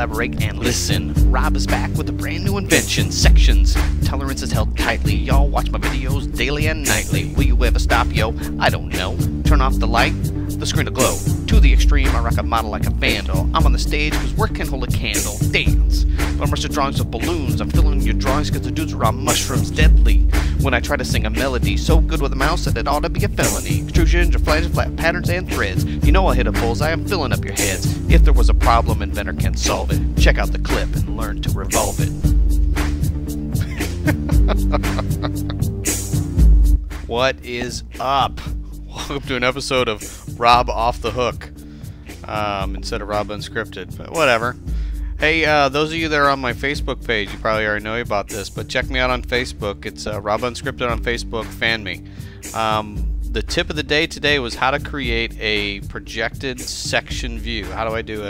collaborate, and listen. Rob is back with a brand new invention. Sections. Tolerance is held tightly. Y'all watch my videos daily and nightly. Will you ever stop, yo? I don't know. Turn off the light, the screen to glow. To the extreme, I rock a model like a vandal. I'm on the stage because work can hold a candle. Dance. But I'm drawings of balloons. I'm filling your drawings because the dudes are on mushrooms. Deadly. When I try to sing a melody so good with a mouse that it ought to be a felony. Extrusions, reflections, flat patterns, and threads. You know I'll hit a bullseye, I'm filling up your heads. If there was a problem, Inventor can solve it. Check out the clip and learn to revolve it. What is up? Welcome to an episode of Rob Off the Hook. Instead of Rob Unscripted, but whatever. Hey, those of you that are on my Facebook page, you probably already know about this, but check me out on Facebook. It's Rob Unscripted on Facebook. Fan me. The tip of the day today was how to create a projected section view. How do I do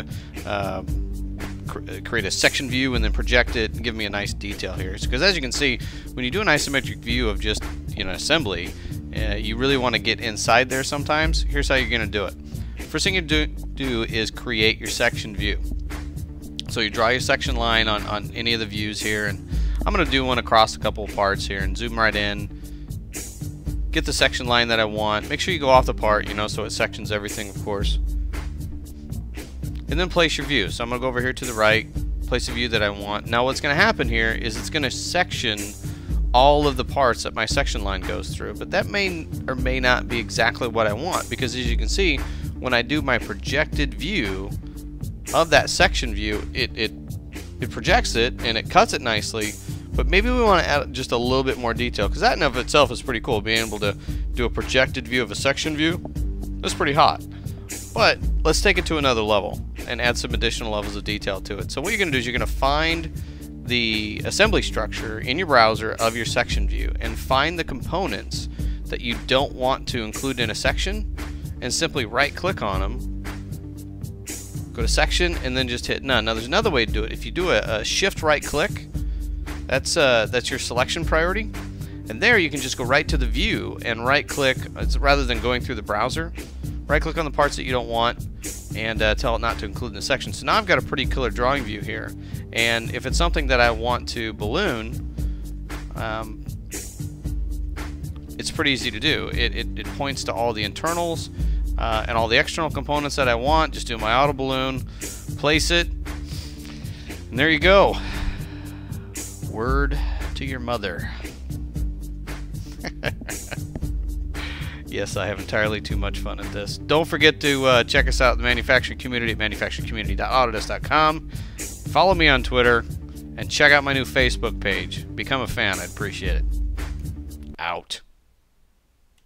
create a section view and then project it and give me a nice detail here? Because as you can see, when you do an isometric view of just assembly, you really want to get inside there sometimes. Here's how you're going to do it. First thing you do is create your section view. So you draw your section line on any of the views here, and I'm going to do one across a couple of parts here and zoom right in. Get the section line that I want. Make sure you go off the part, so it sections everything, of course. And then place your view. So I'm going to go over here to the right, place a view that I want. Now what's going to happen here is it's going to section all of the parts that my section line goes through, but that may or may not be exactly what I want, because as you can see, when I do my projected view of that section view, it projects it and it cuts it nicely, but maybe we want to add just a little bit more detail, because that in of itself is pretty cool. Being able to do a projected view of a section view, that's pretty hot. But let's take it to another level and add some additional levels of detail to it. So what you're going to do is you're going to find the assembly structure in your browser of your section view and find the components that you don't want to include in a section, and simply right click on them, go to section, and then just hit none. Now there's another way to do it. If you do a shift right click, that's your selection priority, and there you can just go right to the view and right click, rather than going through the browser. Right click on the parts that you don't want and tell it not to include in the section. So now I've got a pretty killer drawing view here, and if it's something that I want to balloon, it's pretty easy to do. It points to all the internals and all the external components that I want. Just do my auto balloon, place it, and there you go. Word to your mother. Yes, I have entirely too much fun at this. Don't forget to check us out in the manufacturing community at manufacturingcommunity.autodesk.com. Follow me on Twitter and check out my new Facebook page. Become a fan. I'd appreciate it. Out.